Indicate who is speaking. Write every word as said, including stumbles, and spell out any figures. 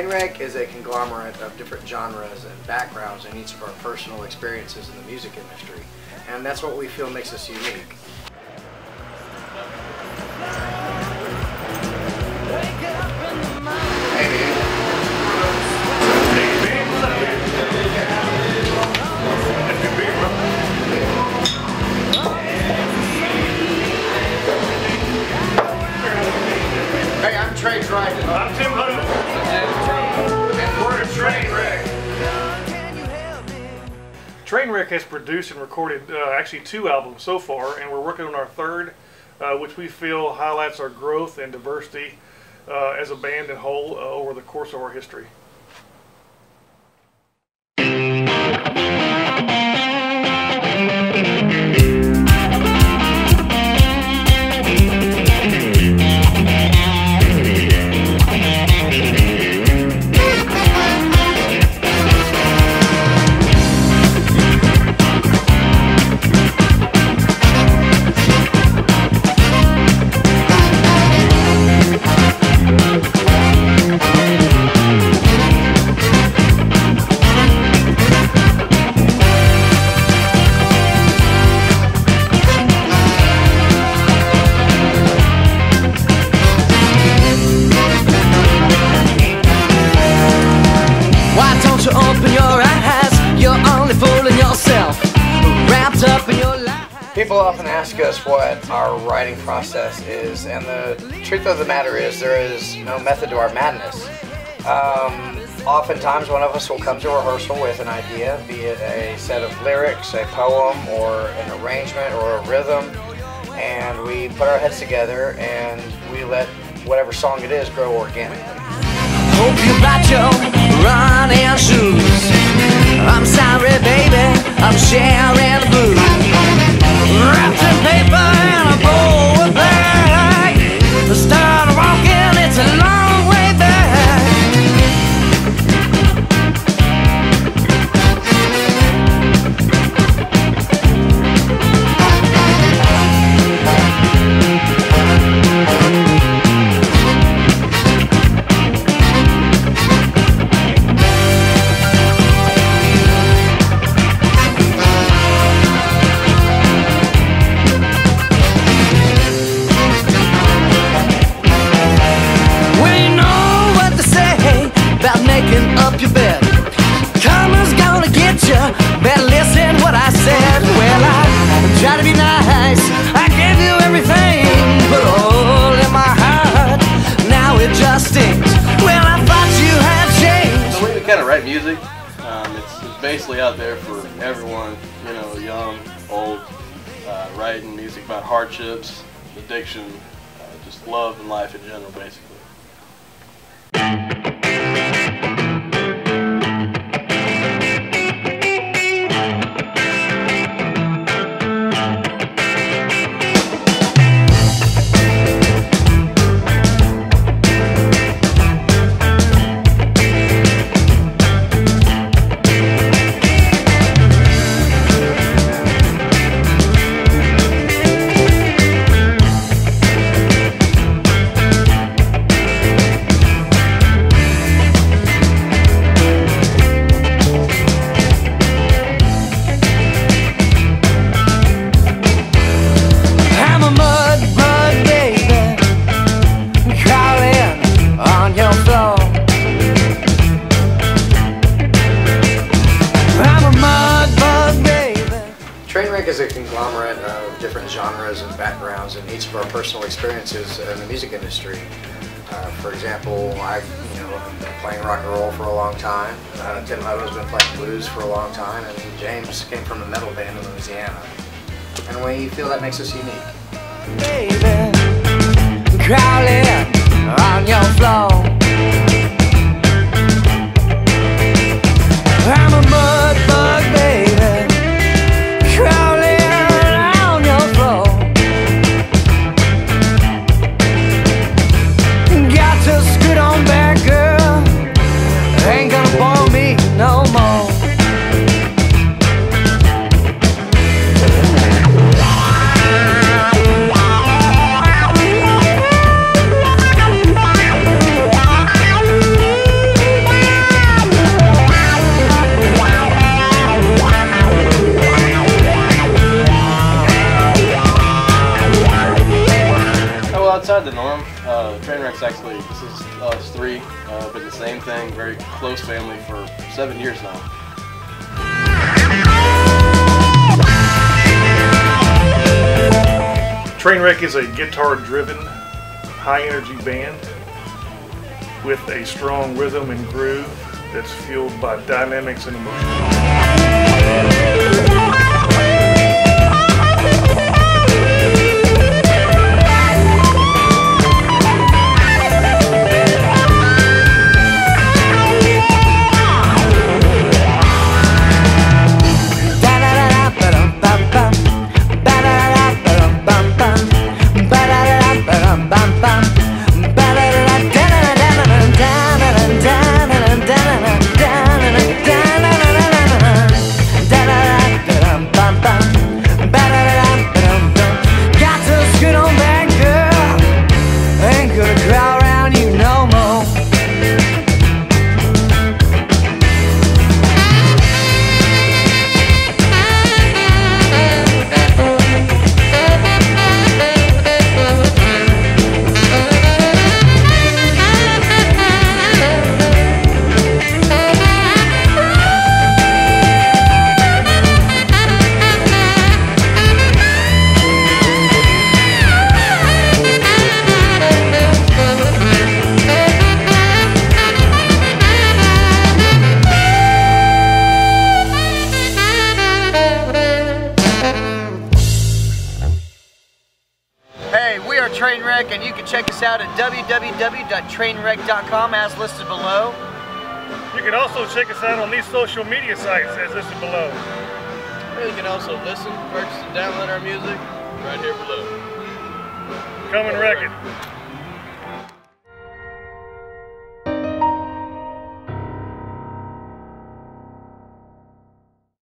Speaker 1: Treynwrek is a conglomerate of different genres and backgrounds in each of our personal experiences in the music industry, and that's what we feel makes us unique.
Speaker 2: Hey, I'm Trey Dryden.
Speaker 3: I'm Tim Hutto.
Speaker 2: I'm James Breaux. And we're Treynwrek.
Speaker 3: Treynwrek has produced and recorded uh, actually two albums so far, and we're working on our third, uh, which we feel highlights our growth and diversity uh, as a band and whole uh, over the course of our history.
Speaker 1: People often ask us what our writing process is, and the truth of the matter is there is no method to our madness. Um, oftentimes one of us will come to rehearsal with an idea, be it a set of lyrics, a poem, or an arrangement, or a rhythm, and we put our heads together and we let whatever song it is grow organically.
Speaker 4: Hope you brought your running shoes. I'm sorry, baby, I'm sharing the blues. Wrapped in paper and a bowl of bag. Start walking, it's a long way back. Up your bed. Karma's gonna get you. Better listen what I said. Well, I try to be nice. I gave you everything, but all in my heart, now it just stings. Well, I thought you had changed.
Speaker 5: The way we kind of write music, um, it's, it's basically out there for everyone, you know, young, old, uh, writing music about hardships, addiction, uh, just love and life in general, basically.
Speaker 1: Treynwrek is a conglomerate of different genres and backgrounds in each of our personal experiences in the music industry. Uh, for example, I've you know been playing rock and roll for a long time. Uh, Tim Hutto's been playing blues for a long time, and James came from a metal band in Louisiana. And we feel that makes us unique.
Speaker 4: Baby, crawling on your floor. I'm a mud bug, baby, crawling on your floor. Got to scoot on back, girl. Ain't gonna bore me no more.
Speaker 5: outside the norm. Uh, Treynwrek's actually, this is us three, uh, been the same thing, very close family for seven years now.
Speaker 3: Treynwrek is a guitar-driven, high-energy band with a strong rhythm and groove that's fueled by dynamics and emotion.
Speaker 6: Treynwrek, and you can check us out at w w w dot treynwrek dot com as listed below.
Speaker 3: You can also check us out on these social media sites as listed below.
Speaker 5: You can also listen, purchase, and download our music right here below.
Speaker 3: Come and wreck it.